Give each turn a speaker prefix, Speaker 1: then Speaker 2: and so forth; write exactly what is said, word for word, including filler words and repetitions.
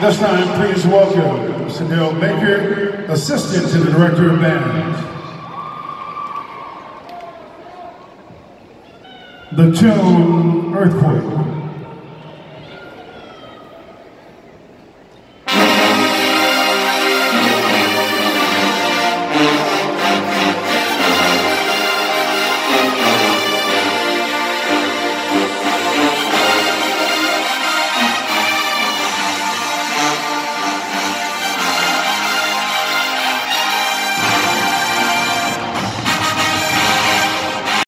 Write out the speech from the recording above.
Speaker 1: This time, please welcome Sadell Baker, Assistant to the Director of Band. The tune, Earthquake.